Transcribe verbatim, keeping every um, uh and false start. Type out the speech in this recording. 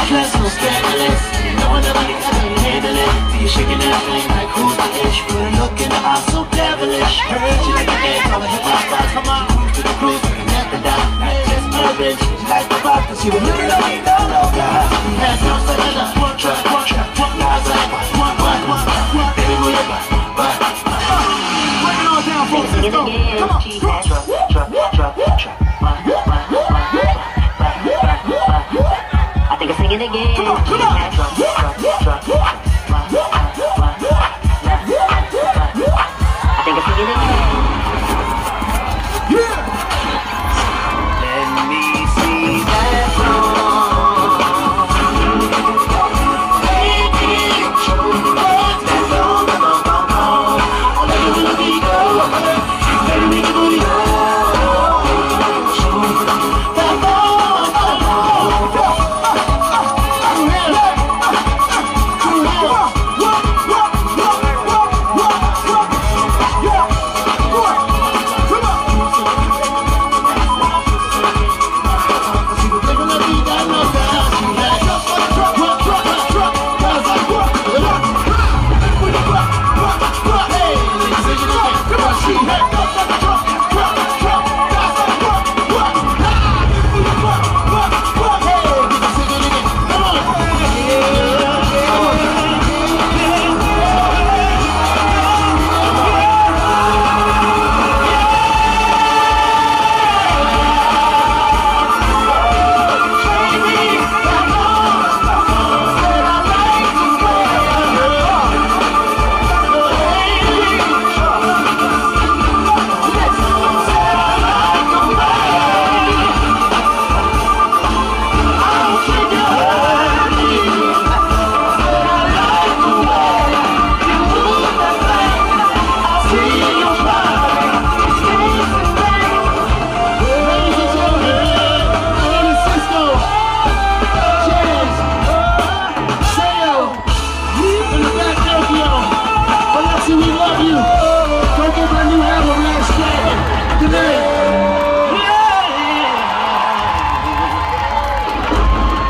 Topless, no scandalous. No one nobody can handle it. See you shaking that thing like who's the ish? Put a look in the eye so devilish. Heard you like the dance, all the hip hop stars. Come on, cruise to the cruise, connect the dots. Just urban, she like the pop, cause she was really don't know no guys. Had no such a one track, one track, one guys like one, one, one, one, one. Baby, move your butt, butt. Break it all down, folks. Let's go. Come on. Trap, trap, trap, trap. I think I'm singing again. Come on, come on.